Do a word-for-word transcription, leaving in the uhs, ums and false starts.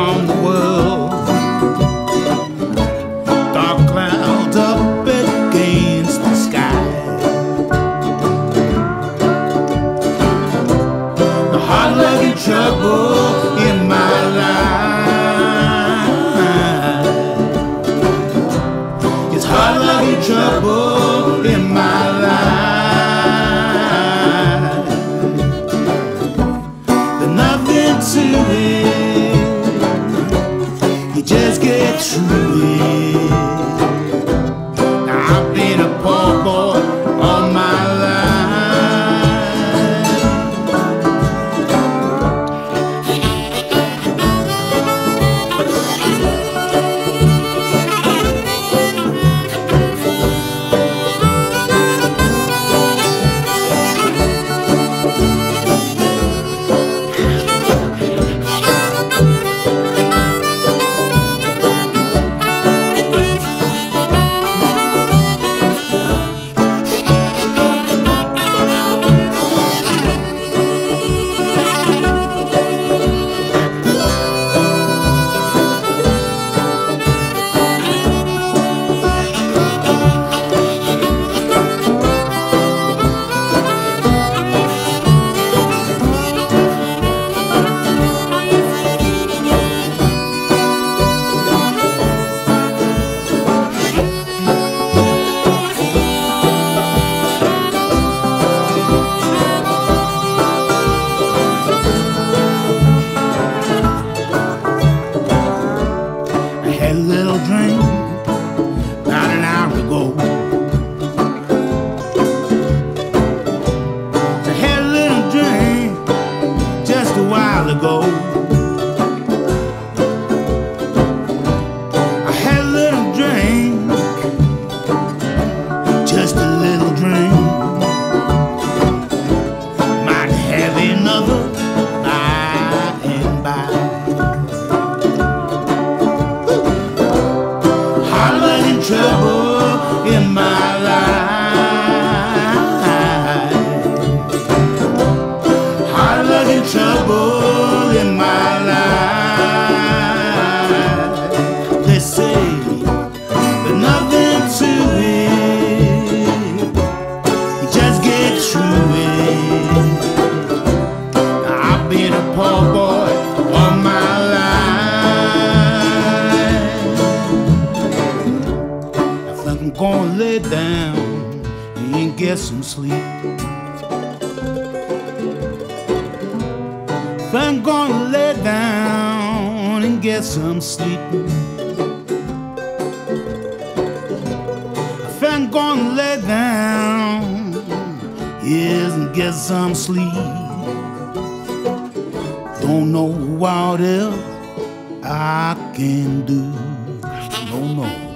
on the world. Dark clouds up against the sky. The hard lugging trouble in my life. It's hard lugging trouble in my life. To it, you just get through it. Now I've been a poor boy all my ago. I had a little drink, just a little drink. Might have another by and by. Hard luck and trouble in my life. Hard luck and trouble in my life. They say there's nothing to it, you just get through it. Now, I've been a poor boy all my life. I think I'm gonna lay down and get some sleep. I'm gonna lay down and get some sleep. I'm gonna lay down, yes, and get some sleep. Don't know what else I can do. No, no.